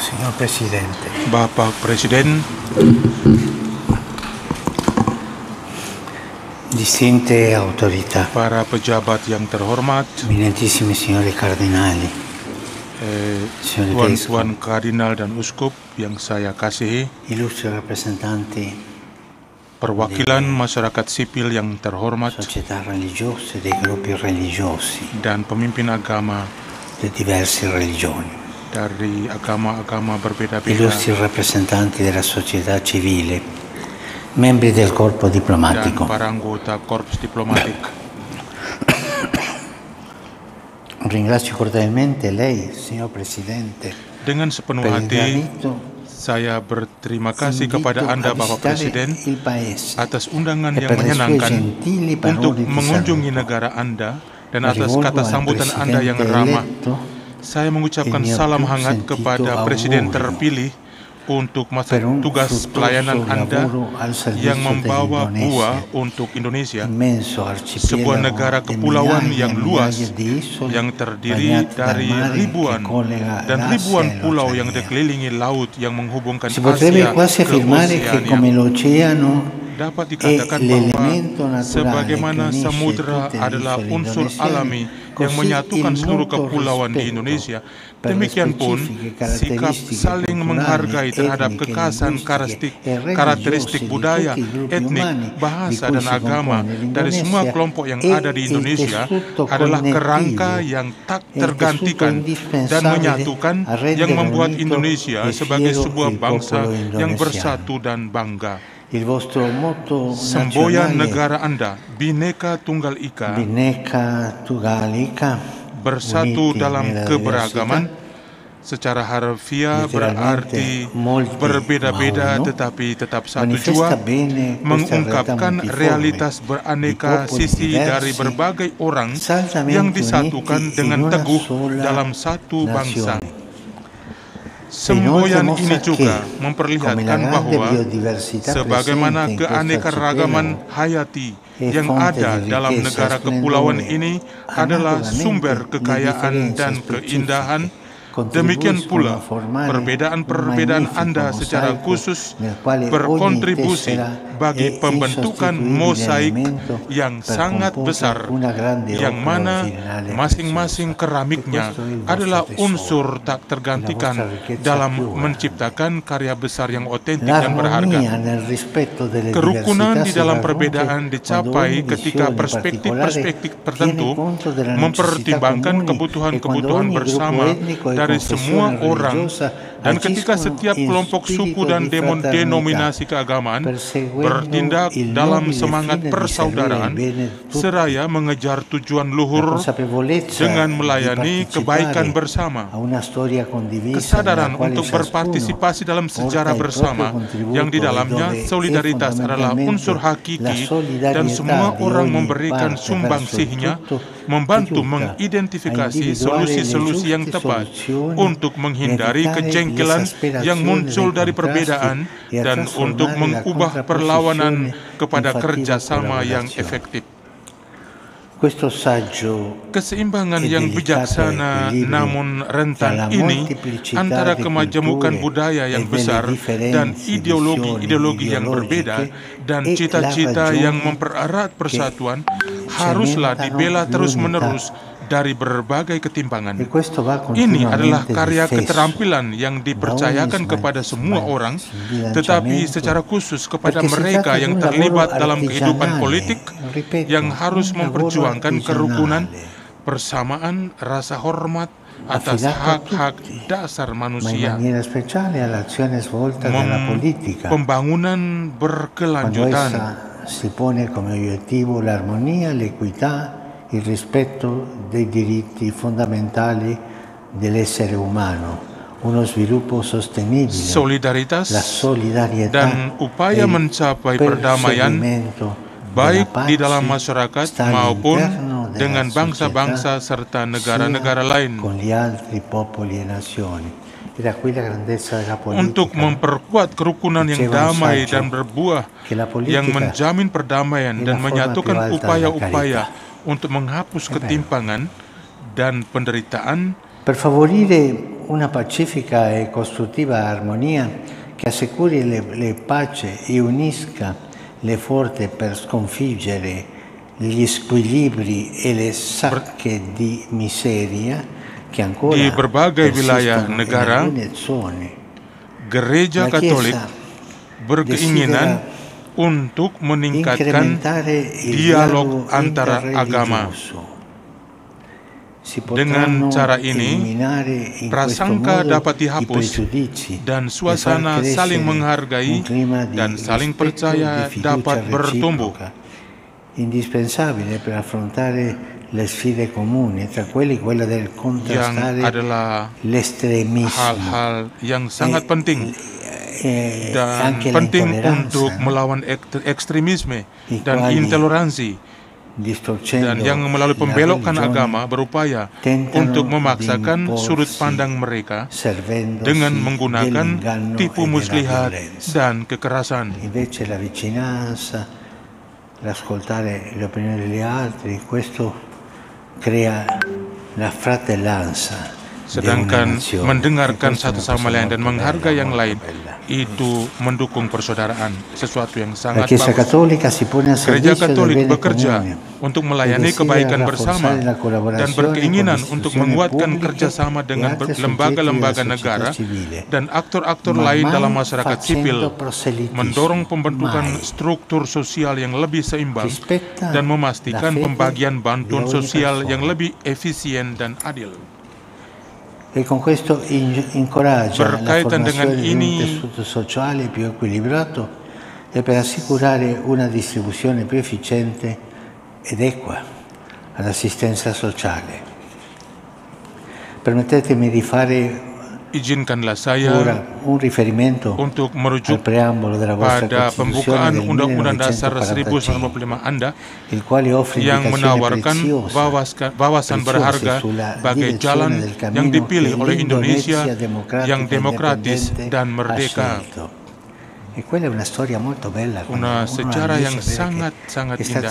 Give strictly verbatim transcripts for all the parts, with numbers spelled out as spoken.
Signor Presidente, Bapak Presiden, distinte autorità, para pejabat yang terhormat, eminentissimi signori cardinali, eh, signori tuan-tuan kardinal dan uskup yang saya kasihi, illustri rappresentanti perwakilan masyarakat sipil yang terhormat, società religiose, dei gruppi religiosi, dan pemimpin agama di diverse religioni, dari agama-agama berbeda-beda, illustri rappresentanti della società civile, membri del corpo dan diplomatico, para anggota korps diplomatik. ringrazio cordialmente lei, signor Presidente, Dengan sepenuh per il hati, granito saya berterima kasih invito kepada a Anda, Bapak visitare Presiden, il Paese atas undangan e yang per le sue menyenangkan gentili untuk parole di mengunjungi saluto. negara Anda, dan Mi atas rivolgo kata al sambutan Anda yang Presidente ramah. eletto Saya mengucapkan il mio salam più hangat sentito kepada Presiden augurio terpilih untuk masa per un tugas fruttuoso pelayanan Anda lavoro al servizio yang membawa dell'Indonesia, buah untuk Indonesia, immenso sebuah negara arcipelago di kepulauan migliaia yang e luas, migliaia di isole yang terdiri bagnate dal dari mare ribuan che collega dan l'Asia ribuan e pulau yang l'Oceania. dikelilingi laut yang menghubungkan Si potrebbe Asia quasi ke affermare che come Oceania. l'oceano Dapat è dikatakan bahwa l'elemento naturale che sebagaimana unisce samudra tutte le adalah isole unsur indonesiane, alami yang così menyatukan il seluruh mutuo kepulauan di rispetto Indonesia, per le demikian pun specifiche sikap caratteristiche saling culturali, menghargai terhadap etniche, kekhasan linguistiche karakteristik, e karakteristik religiose di budaya, tutti i gruppi etnik, umani di bahasa, cui dan si agama compone dari semua l'Indonesia kelompok yang e ada di il Indonesia tessuto adalah kerangka connettivo yang tak e il tessuto tergantikan dan indispensabile menyatukan, a rendere yang membuat unito Indonesia e sebagai fiero sebuah il bangsa popolo yang indonesiano. bersatu dan bangga. Il vostro motto Semboyan nazionale negara Anda, Bhinneka Tunggal Ika, Bhinneka Tunggal Ika, bersatu uniti dalam nella keberagaman, diversità, secara harfiah letteralmente berarti molti berbeda-beda ma uno, tetapi tetap satu manifesta jua, bene questa realtà mengungkapkan multiforme realitas di beraneka popoli sisi dari diversi berbagai orang yang saldamente disatukan uniti in dengan una teguh sola dalam satu bangsa. nazione. Semboyan Inoltre ini mostra juga che, come la memperlihatkan grande bahwa biodiversità sebagaimana presente in questo keanekaragaman arcipelago hayati e yang fonte ada di dalam ricchezza negara e kepulauan splendore, ini adalah analogamente sumber le kekayaan differenze dan specifiche keindahan. Demikian contribuiscono a pula, formare un perbedaan-perbedaan magnifico Anda secara mosaico khusus nel quale ogni berkontribusi tessera bagi è pembentukan insostituibile mosaik elemento yang per sangat comporre besar, una grande yang opera mana originale e masing-masing preziosa. keramiknya E questo è il vostro adalah tesoro, unsur tak la tergantikan vostra ricchezza dalam più grande. menciptakan karya besar yang otentik dan berharga. L'armonia nel rispetto delle Kerukunan diversità di si dalam raggiunge perbedaan quando dicapai ogni ketika visione perspektif-perspektif particolare tertentu tiene conto della necessità mempertimbangkan comuni e quando kebutuhan-kebutuhan ogni gruppo bersama etnico e dari semua confessione orang, religiosa dan ketika agiscono setiap in kelompok suku spirito dan di demon fraternità, denominasi keagamaan perseguendo bertindak il dalam nobile semangat fine di servire il persaudaraan bene di tutti. seraya mengejar tujuan La luhur consapevolezza dengan di melayani kebaikan partecipare bersama. a una storia condivisa Kesadaran nella quale untuk ciascuno berpartisipasi dalam porta sejarah il bersama proprio contributo yang di e dalamnya dove è solidaritas adalah unsur fondamentalmente la hakiki dan solidarietà semua di orang ogni memberikan parte verso il sumbangsihnya, tutto membantu aiuta a mengidentifikasi individuare le solusi-solusi yang giuste tepat soluzioni untuk menghindari e evitare kejengkelan yang l'esasperazione muncul dei dari contrasti perbedaan e a dan untuk trasformare la mengubah perlawanan contrapposizione kepada in fattiva kerjasama yang collaborazione. efektif. Questo saggio Keseimbangan e yang delicato bijaksana equilibrio namun tra la rentan ini molteplicità antara di kemajemukan culture budaya e yang delle besar dan differenze ideologi-ideologi yang berbeda ideologiche dan e la cita-cita yang ragione mempererat che persatuan haruslah cementano dibela l'unità. terus-menerus dari berbagai ketimpangan. E questo va Ini adalah continuamente karya difeso keterampilan yang dipercayakan da ogni kepada semua sma- orang, sbilanciamento, tetapi secara khusus kepada perché si mereka tratta di yang un terlibat lavoro dalam kehidupan artigianale, politik ripeto, yang harus un lavoro memperjuangkan kerukunan, artigianale, persamaan, rasa hormat atas affidato a hak-hak tutti, dasar ma in manusia. maniera speciale all'azione svolta dalla Mem- politica, Pembangunan quando berkelanjutan essa si pone come obiettivo l'armonia, l'equità, il rispetto dei diritti fondamentali dell'essere umano, uno sviluppo sostenibile, solidaritas la solidarietà dan upaya e il mencapai perdamaian perseguimento baik della di dalam pace masyarakat sta maupun all'interno della dengan bangsa-bangsa società, serta negara-negara sia lain. con gli altri popoli e nazioni. Era qui la grandezza della politica, Untuk memperkuat kerukunan yang Diceva un damai saggio dan berbuah, che la politica yang menjamin perdamaian è dan la forma menyatukan più alta della upaya-upaya carità. untuk menghapus È vero. ketimpangan dan penderitaan Per favorire una pacifica e costruttiva armonia che assicuri le, le pace e unisca le forze per sconfiggere gli squilibri e le sacche di miseria che ancora di berbagai wilayah negara, Gereja Katolik berkeinginan untuk meningkatkan dialog antara agama. Dengan cara ini, prasangka dapat dihapus dan suasana saling menghargai dan saling percaya dapat bertumbuh. Indispensabile per affrontare le sfide comuni, tra quelli quella del contrastare l'estremismo. Hal-hal yang sangat penting dan penting untuk melawan ekstremisme dan intoleransi, dan yang melalui pembelokan agama berupaya untuk memaksakan sudut pandang mereka dengan menggunakan tipu muslihat dan kekerasan. L'ascoltare le opinioni degli altri, questo crea la fratellanza. Sedangkan mendengarkan satu sama lain dan menghargai yang lain, itu mendukung persaudaraan, sesuatu yang sangat bagus. Gereja Katolik bekerja untuk melayani kebaikan bersama dan berkeinginan untuk menguatkan kerjasama dengan lembaga-lembaga negara dan aktor-aktor lain dalam masyarakat sipil, mendorong pembentukan struktur sosial yang lebih seimbang dan memastikan pembagian bantuan sosial yang lebih efisien dan adil. E con questo incoraggia la formazione di un tessuto sociale più equilibrato e per assicurare una distribuzione più efficiente ed equa all'assistenza sociale. Permettetemi di fare Izinkanlah saya un riferimento untuk merujuk della pada pembukaan Undang-Undang Dasar seribu sembilan ratus empat puluh lima Anda yang menawarkan wawasan berharga bagai jalan yang dipilih oleh Indonesia yang demokratis dan merdeka. Una sejarah yang sangat-sangat indah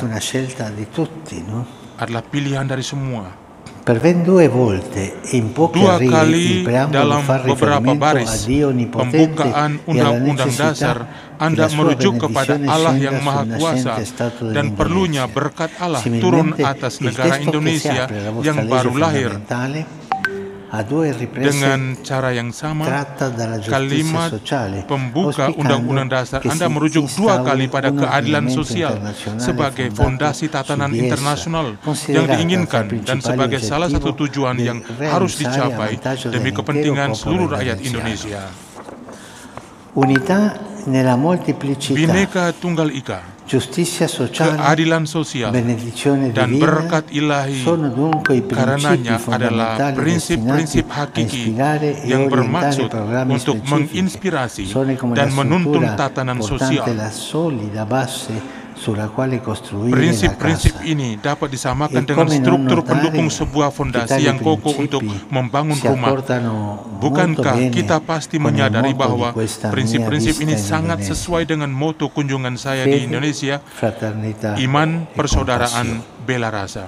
adalah pilihan dari semua. Per ben due volte in pochi Dua arrivi il kali preambolo dalam fa beberapa riferimento a baris Dio Onnipotente pembukaan e alla Undang-Undang Dasar necessità Anda che la sua merujuk kepada benedizione Allah scenda yang Maha sul Kuasa nascente Stato dan perlunya dell'Indonesia. berkat Allah turun Similmente, atas il negara testo che si Indonesia apre alla vostra yang legge baru lahir. fondamentale a due riprese Dengan cara yang sama, tratta dalla giustizia kalimat sociale, pembuka auspicando Undang-Undang Dasar che Anda si merujuk dua instauri kali pada un keadilan ordinamento sosial internazionale sebagai fondato fondasi tatanan su di essa, internasional yang considerata diinginkan tra dan principali sebagai salah satu obiettivo tujuan del yang harus realizzare dicapai a vantaggio demi dell'intero kepentingan popolo seluruh rakyat indoneziano. Indonesia. Unità nella molteplicità, Bhinneka Tunggal Ika, giustizia sociale, keadilan sosial, benedizione dan divina berkat ilahi sono dunque i principi karenanya adalah fondamentali prinsip-prinsip destinati a hakiki ispirare e yang orientare bermaksud programmi untuk specifici. menginspirasi Sono come dan la menuntun struttura tatanan portante sosial. la solida base sulla quale costruire la Prinsip-prinsip casa. ini dapat disamakan E dengan come non struktur notare pendukung sebuah che fondasi tali yang kokoh principi untuk membangun si rumah. accordano molto Bukankah bene kita pasti con il menyadari motto bahwa di questa prinsip-prinsip mia ini visita in sangat Indonesia? sesuai dengan moto kunjungan saya di Fede, Indonesia, fraternità iman, e persaudaraan, compassione. bela rasa.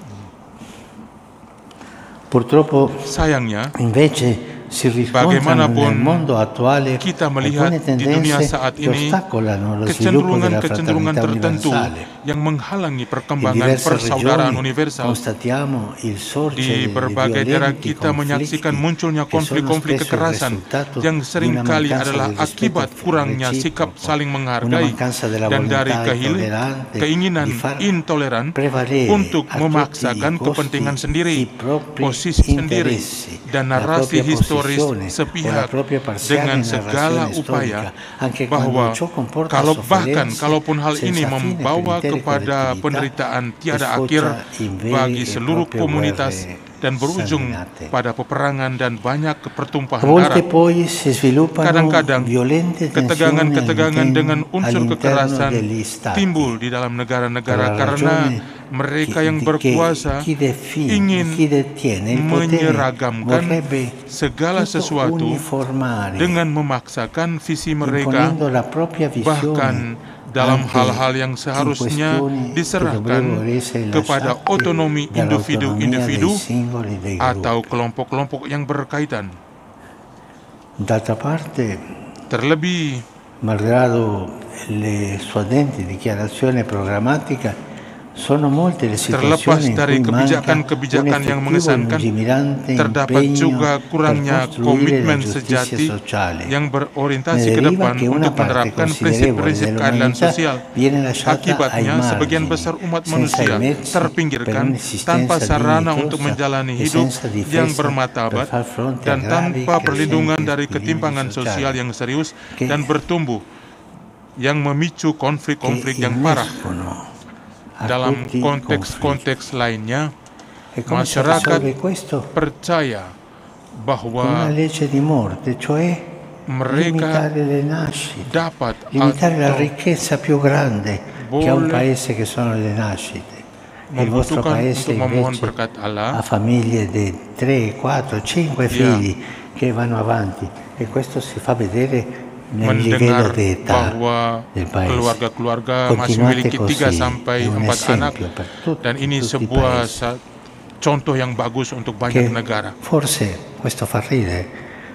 Purtroppo, Sayangnya, invece, si riscontrano nel mondo attuale kita melihat alcune di dunia tendenze saat che ini ostacolano lo sviluppo della kecenderungan-kecenderungan fraternità tertentu universale. yang menghalangi In perkembangan diverse persaudaraan regioni universal. constatiamo il sorgere Di berbagai di daerah violenti kita menyaksikan conflitti munculnya che sono konflik-konflik spesso il kekerasan risultato yang di una seringkali mancanza adalah del rispetto akibat kurangnya sikap reciproco, saling una menghargai mancanza della dan dari volontà kehil- intollerante keinginan di far intoleran prevalere untuk a tutti memaksakan i costi kepentingan sendiri, i propri posisi sendiri, interessi, dan la narasi propria historis posizione o la sepihak propria parziale dengan segala narrazione upaya storica, anche bahwa quando ciò comporta kalau bahkan sofferenze kalaupun hal senza ini fine per membawa intere kepada collettività, penderitaan tiada sfocia akhir in vere bagi e seluruh proprie komunitas guerre dan berujung sanguinate. pada peperangan dan banyak pertumpahan A volte darah. poi si sviluppano Kadang-kadang violente tensioni ketegangan-ketegangan dengan all'interno unsur kekerasan degli stati. timbul di dalam negara-negara Per la karena ragione mereka che- yang che berkuasa chi define, ingin chi detiene il potere menyeragamkan vorrebbe segala tutto sesuatu uniformare, dengan memaksakan visi mereka, imponendo la propria bahkan visione dalam anche hal-hal yang in seharusnya questioni che diserahkan dovrebbero essere kepada lasciate otonomi dall'autonomia individu-individu dei singoli dei atau gruppi. kelompok-kelompok yang berkaitan. D'altra parte, terlebih, malgrado le suadenti dichiarazioni programmatica, sono molte le terlepas situazioni in dari cui manca un kebijakan-kebijakan yang effettivo e mengesankan, lungimirante terdapat impegno juga per kurangnya costruire la komitmen giustizia sejati sociale. yang Ne berorientasi ke deriva depan che una untuk parte menerapkan considerevole prinsip-prinsip keadilan dell'umanità sosial. viene lasciata ai Akibatnya, sebagian margini, besar umat senza i manusia mezzi per terpinggirkan un'esistenza tanpa sarana untuk dignitosa menjalani e hidup senza yang difesa per bermartabat far fronte a dan gravi tanpa perlindungan crescenti dari squilibri ketimpangan sosial sociali yang serius che, dan bertumbuh, yang memicu che konflik-konflik yang parah. innescono a Dalam tutti i conflitti. konteks-konteks lainnya, E come si masyarakat risolve questo? percaya Con una bahwa legge di morte, cioè mereka limitare le nascite, dapat limitare la atau ricchezza più grande che ha un boleh paese che sono le nascite. E il vostro membutuhkan paese untuk memohon invece berkat Allah, ha famiglie di tre, quattro, cinque Ya. figli che vanno avanti e questo si fa vedere nel livello mendengar di età bahwa del paese. keluarga-keluarga masih Continuate memiliki tiga così, sampai è un empat anak, esempio per tutti, dan ini tutti i sebuah paesi. sa- contoh yang bagus untuk banyak Che negara. forse questo fa ridere,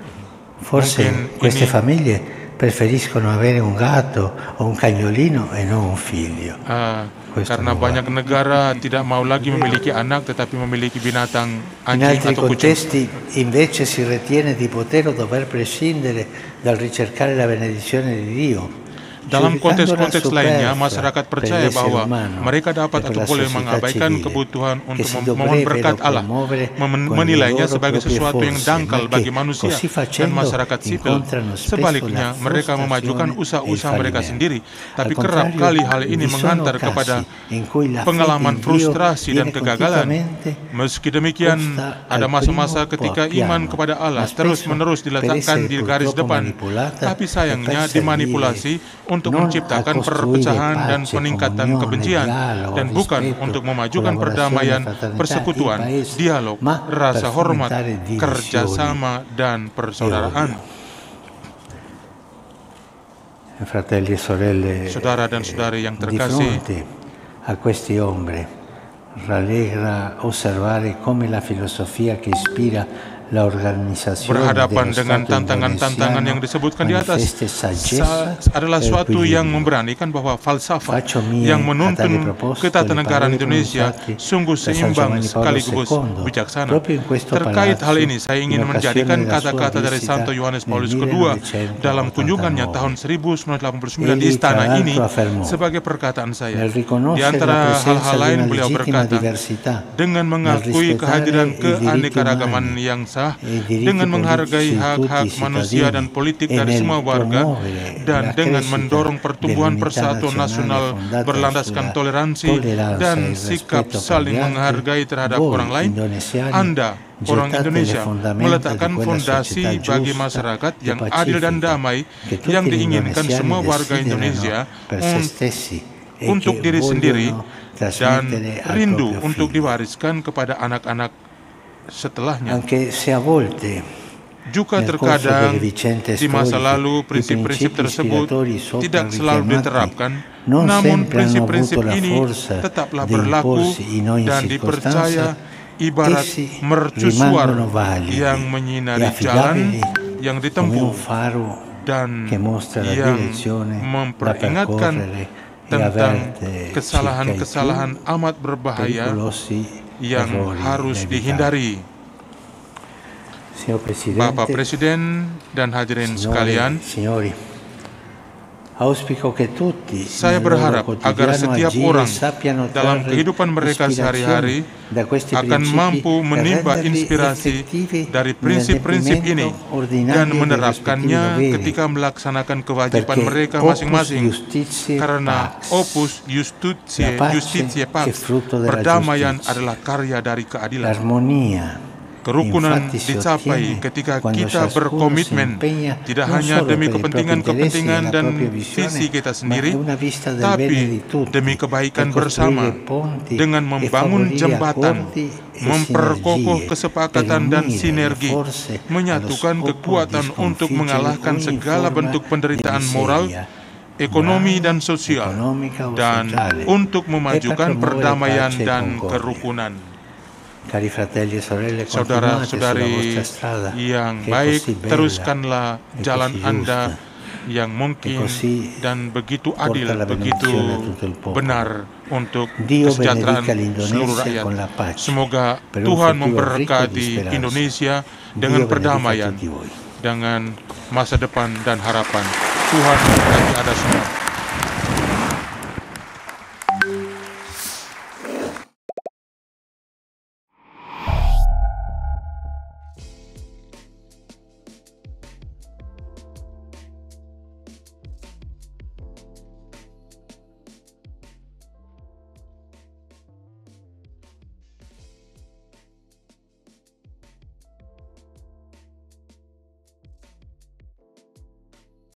forse Mungkin queste ini- famiglie preferiscono avere un gatto o un cagnolino e non un figlio. Ah, Questo karena non banyak va. negara tidak mau lagi memiliki anak tetapi memiliki binatang In anjing altri atau kucing. contesti invece si ritiene di poter o dover prescindere dal ricercare la benedizione di Dio. Dalam giudicando konteks-konteks la lainnya, superflua masyarakat per percaya l'essere bahwa umano mereka dapat e per atau la boleh società mengabaikan civile, kebutuhan che untuk si mem- memohon dovrebbero berkat Allah, promuovere mem- con le menilainya loro sebagai proprie sesuatu yang forze, dangkal ma bagi che manusia così dan facendo masyarakat sipil. incontrano spesso Sebaliknya, la mereka memajukan frustrazione e il usaha-usaha mereka fallimento. sendiri, tapi Al kerap contrario, kali hal ini vi sono menghantar casi kepada in cui la fede pengalaman in Dio frustrasi dan viene kegagalan. continuamente Meski demikian, posta ada al masa-masa primo ketika iman piano, kepada Allah ma terus-menerus spesso per diletakkan essere di garis purtroppo depan, manipolata tapi e sayangnya per dimanipulasi servire untuk non a menciptakan costruire perpecahan dan pace, peningkatan comunione, kebencian, dialogo, dan bukan rispetto, untuk memajukan collaborazione, perdamaian, fraternità persekutuan, in paese, dialog, ma rasa per hormat, fomentare divisioni kerjasama, dan persaudaraan. Fratelli e sorelle, Saudara dan saudari yang di terkasih, fronte a questi ombre rallegra osservare come la filosofia che ispira la organizzazione berhadapan dello dengan Stato tantangan-tantangan yang indonesiano disebutkan di atas manifesta saggezza sa- adalah e suatu yang equilibrio. memberanikan bahwa falsafah Faccio mie yang a tali menuntun proposito le ketatanegaraan parole Indonesia pronunciate sungguh da San seimbang Giovanni Paolo sekaligus secondo, bijaksana. proprio in questo Terkait hal palazzo, ini, saya in ingin occasione menjadikan della sua kata-kata dari visita Santo Yohanes nel Paulus kedua dalam kunjungannya millenovecentottantanove. tahun seribu sembilan ratus delapan puluh sembilan di Egli, istana tra ini l'altro, affermò, sebagai perkataan saya. nel Di riconoscere la antara presenza hal-hal di lain una beliau legittima berkata, diversità, dengan nel mengakui rispettare kehadiran i diritti keanekaragaman umani yang sah, e i diritti dengan menghargai politici di tutti hak-hak i manusia dan cittadini politik e dari nel semua warga, promuovere dan la dengan crescita mendorong pertumbuhan dell'unità persatuan nasional nazionale fondata berlandaskan sulla toleransi tolleranza e dan il sikap rispetto per saling gli altri, menghargai terhadap voi, orang lain, indonesiani, Anda, orang gettate le Indonesia, fondamenta meletakkan di quella fondasi società bagi giusta masyarakat e yang adil dan pacifica damai che tutti yang gli diinginkan indonesiani semua warga desiderano Indonesia per se un- stessi e untuk che diri sendiri vogliono dan trasmettere al rindu proprio untuk figlio. diwariskan kepada anak-anak setelahnya. Anche se a volte Juga nel corso terkadang delle vicende di masa storiche lalu i prinsip-prinsip principi tersebut ispiratori sopra tidak selalu richiamati diterapkan, non namun sempre hanno prinsip-prinsip avuto la ini forza tetaplah di berlaku imporsi in ogni dan dipercaya circostanza, ibarat essi mercusuar rimangono validi yang e menyinari jalan affidabili yang come un ditempuh faro dan che mostra la yang direzione da memperingatkan percorrere e tentang avverte circa i kesalahan-kesalahan più amat berbahaya pericolosi yang errori harus da evitare. dihindari. Signor Presidente, Bapak Presiden dan hadirin sekalian, signori, auspico che tutti saya nel loro berharap agar quotidiano setiap agire orang sappiano dalam trarre kehidupan mereka sehari-hari ispirazione da questi akan principi mampu e menimba renderli inspirasi effettivi dari prinsip-prinsip ini nell'adempimento ordinario dan dei menerapkannya rispettivi doveri. ketika melaksanakan kewajiban Perché mereka opus masing-masing. justitiae Karena pax, opus justitiae, la pace justitiae è pax, frutto della perdamaian giustizia. adalah karya dari keadilan. l'armonia. Kerukunan Infatti si dicapai ottiene ketika quando kita ciascuno berkomitmen si impegna tidak non hanya solo demi per i propri kepentingan-kepentingan interessi e la dan propria visione, visi kita ma sendiri, è una vista del bene tapi di tutti, demi kebaikan per bersama costruire ponti dengan e membangun favorire jembatan, accordi e memperkokoh sinergie, kesepakatan per dan unire sinergi, le forze menyatukan allo scopo kekuatan di untuk sconfiggere mengalahkan ogni segala forma bentuk penderitaan di moral, miseria, ekonomi morale, dan sosial, economica o dan sociale, untuk e per memajukan promuovere perdamaian pace e dan concordia. kerukunan. Cari fratelli e sorelle, saudara-saudari yang baik, teruskanlah jalan Anda yang mungkin dan begitu adil, begitu benar untuk kesejahteraan seluruh rakyat. Semoga Tuhan memberkati Indonesia dengan perdamaian, dengan masa depan dan harapan. Tuhan memberkati Anda semua.